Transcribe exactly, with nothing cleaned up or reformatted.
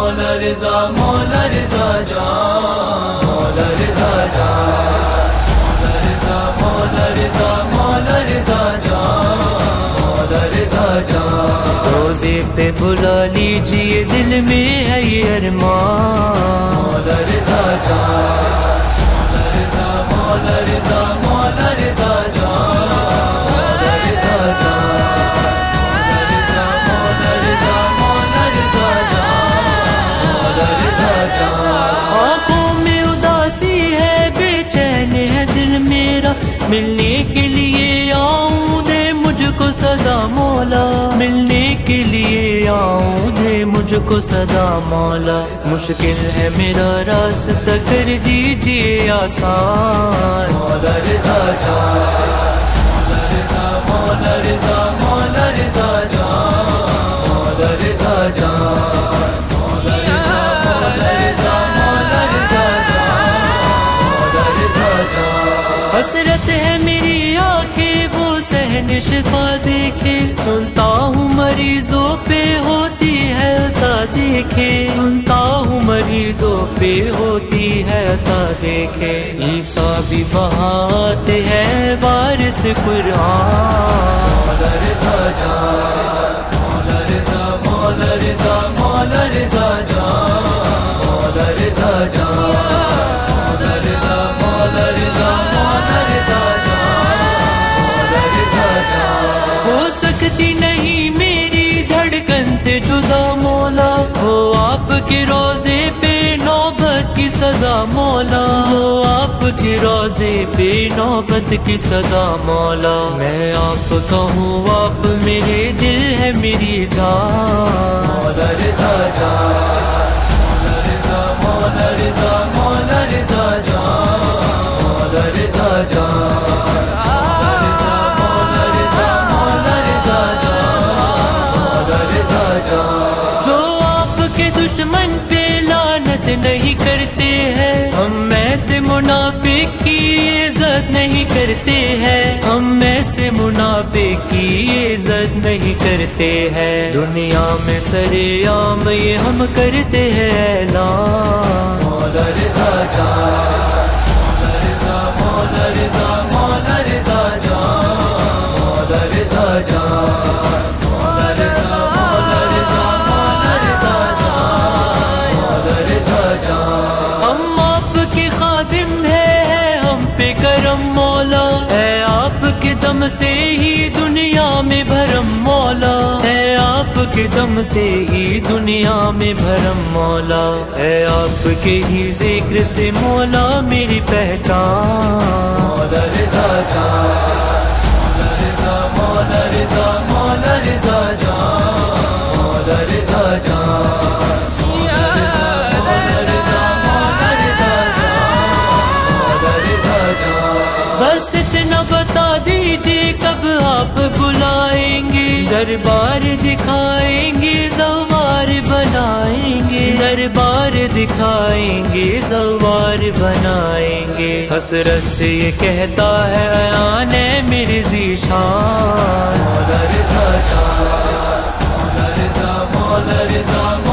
مولا رضا مولا رضا جان مولا رضا جان مولا رضا مولا رضا مولا رضا جان مولا رضا جان روزے پہ بلا لیجیے دل میں ہے یہ ارمان مولا رضا جان مولا رضا مولا رضا مولا رضا جان مولا رضا جان مولا رضا مولا رضا مولا رضا جان مولا رضا جان آنکھوں میں اداسی ہے بے چین ہے دل میرا ملنے کے لیے آؤں دے مجھ کو صدا مولا ملنے کے لیے آؤں دے مجھ کو صدا مولا مشکل ہے میرا راستہ کر دیجیے آسان مولا رضا جان مولا رضا مولا رضا مولا رضا جان مولا رضا جان مولا رضا مولا رضا مولا رضا جان مولا رضا جان حسرت ہے میری آنکھیں وہ صحن شفا دیکھے سنتا ہوں مریضوں پہ ہوتی ہے عطا دیکھے سنتا ہوں مریضوں پہ ہوتی ہے عطا دیکھے عیسیٰ بھی بہاتے ہیں وارث قرآن مولا رضا جان مولا رضا مولا رضا مولا رضا جان مولا رضا جان مولا رضا مولا رضا مولا رضا جان مولا رضا جان ہو سکتی نہیں میری دھڑکن سے جدا مولا ہو آپ کے روزے پہ نوبت کی صدا مولا ہو آپ کے روزے پہ نوبت کی صدا مولا میں آپ کا ہوں آپ میرے دل ہے میری جان مولا رضا جان مولا رضا مولا رضا مولا رضا جان مولا رضا جان مولا رضا مولا رضا مولا رضا جان مولا رضا جان جو آپ کے دشمن پہ لعنت نہیں کرتے ہیں ہم ایسے منافق کی عزت نہیں کرتے ہیں ہم ایسے منافق کی عزت نہیں کرتے ہیں دنیا میں سرے عام یہ ہم کرتے ہیں اعلان مولا رضا جان مولا رضا مولا رضا مولا رضا جان مولا رضا جان مولا رضا مولا رضا مولا رضا جان مولا رضا جان ہم آپ کے خادم ہیں ہم پہ کرم مولا ہے آپ کے دم سے ہی دنیا میں بھرم مولا ہے آپ کے دم سے ہی دنیا میں بھرم مولا ہے آپ کے ہی ذکر سے مولا میری پہچان مولا رضا جان مولا رضا مولا رضا مولا رضا جان مولا رضا جان مولا رضا مولا رضا مولا رضا جان مولا رضا جان بس اتنا بتا دیجیے کب آپ بلائیں گے دربار دکھائیں گے زوار بنائیں گے دربار دکھائیں گے زوار بنائیں گے حسرت سے یہ کہتا ہے ایان ہے میری ذیشان مولا رضا جان مولا رضا مولا رضا